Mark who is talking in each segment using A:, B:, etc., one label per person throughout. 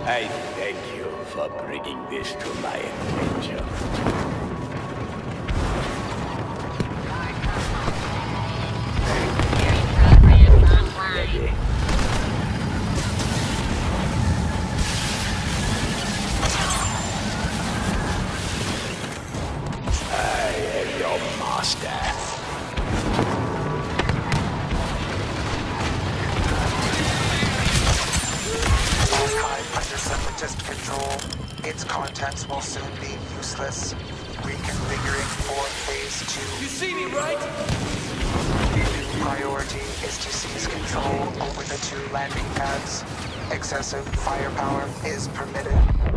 A: I thank you for bringing this to my attention. Ready. I am your master.
B: Archive under separatist control. Its contents will soon be useless. Reconfiguring for phase 2.
C: You see me, right?
B: Priority is to seize control over the 2 landing pads. Excessive firepower is permitted.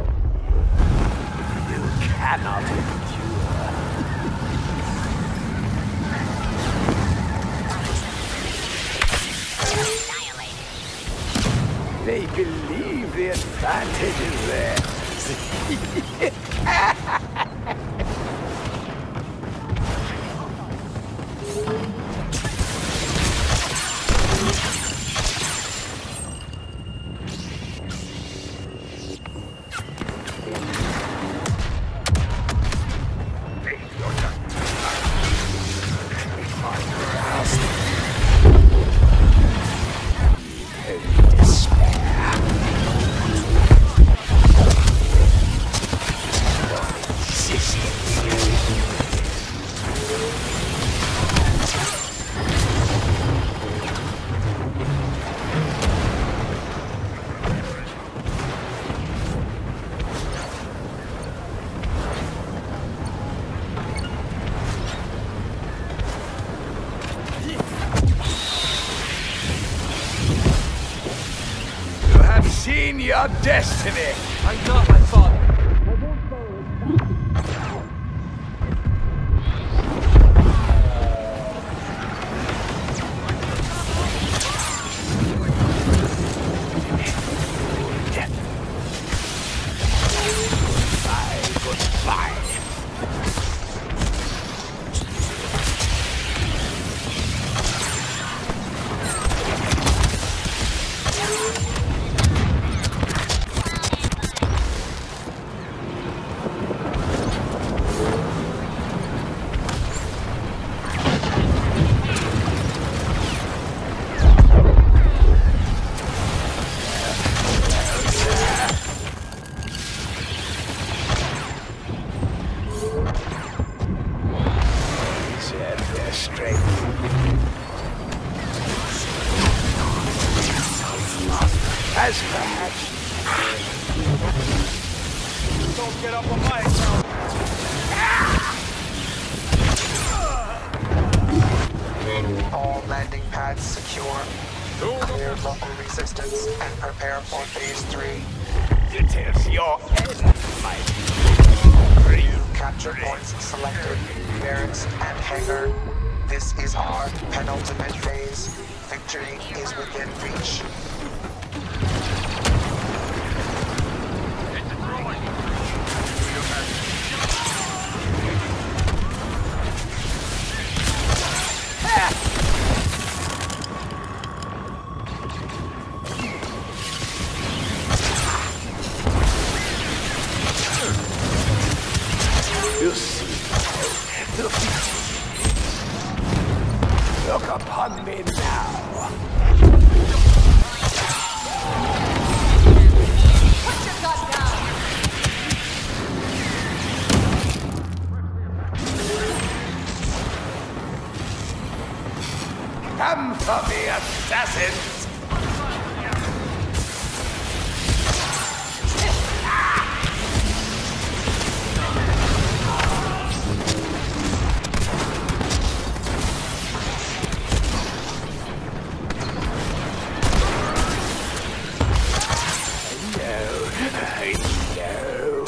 A: You cannot endure. They believe the advantage is theirs. Seen your destiny.
C: I'm not my father.
A: Goodbye. As perhaps.
C: Don't get up on my account.
B: All landing pads secure. Clear local resistance and prepare for phase 3.
A: It is your end, my
B: New capture points selected. Barracks and hangar. This is our penultimate phase. Victory is within reach.
A: You see, look upon me now.
D: Put your gun down!
A: Come for me, assassins! I know.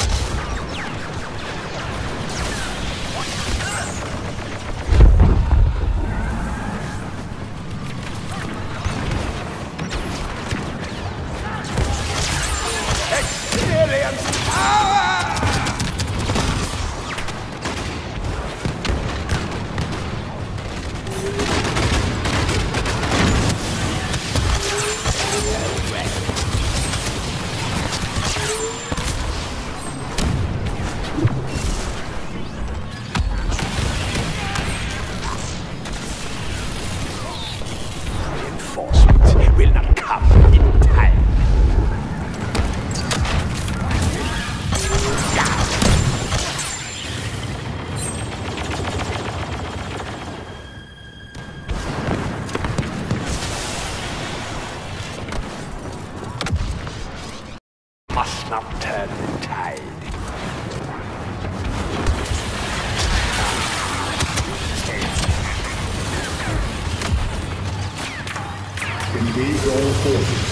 E: Engage all forces.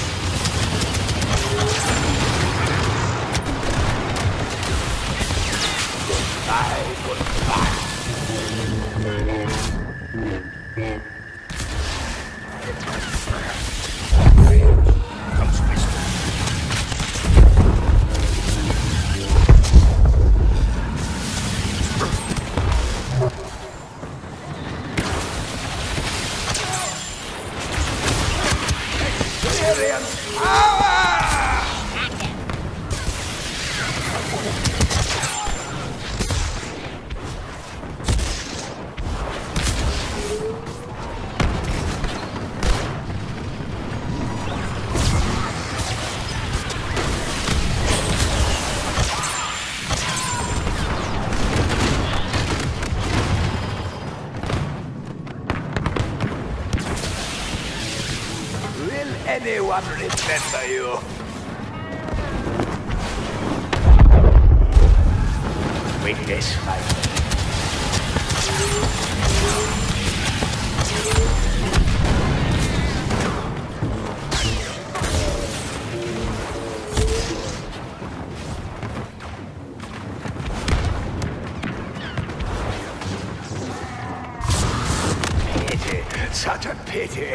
A: Anyone remember you? Witness my pity, such a pity.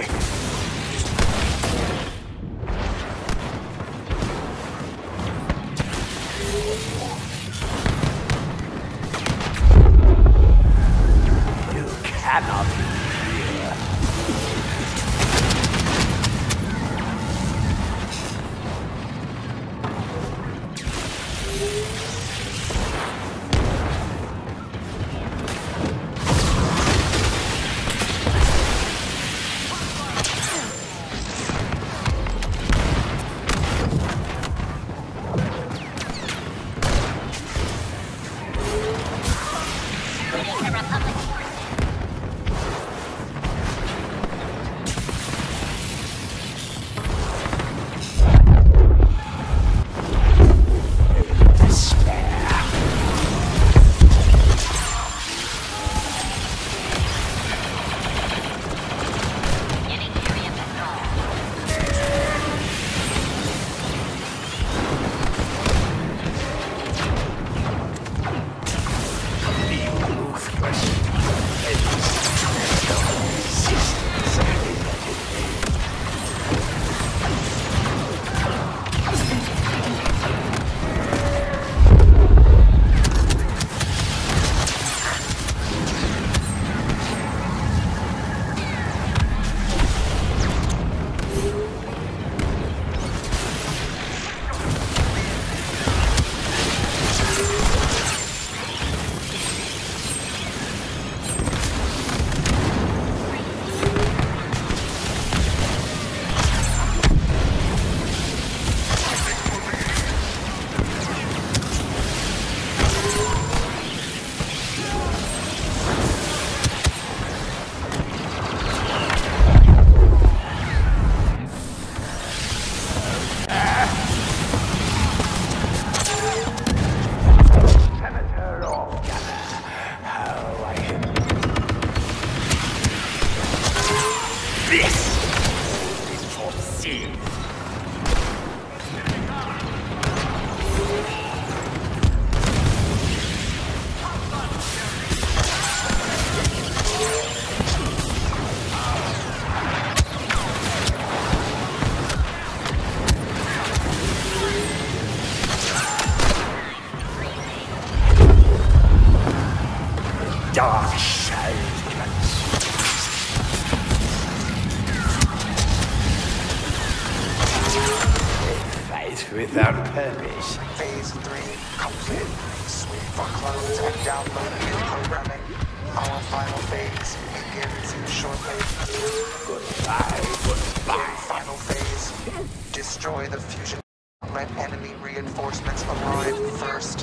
A: Dark shadows. Fight without purpose.
B: Phase 3 complete. Sweep for clones and download new programming. Our final phase begins shortly.
A: Goodbye, goodbye.
B: Final phase. Destroy the fusion. Let enemy reinforcements arrive first.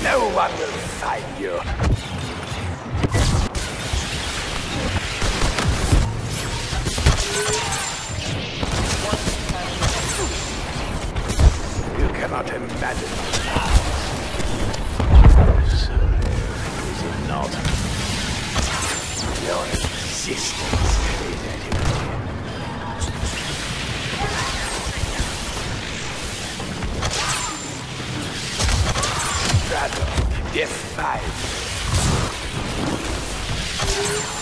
A: No one will find you. You cannot imagine how. So, is it not? Your existence created you. Struggle, defy.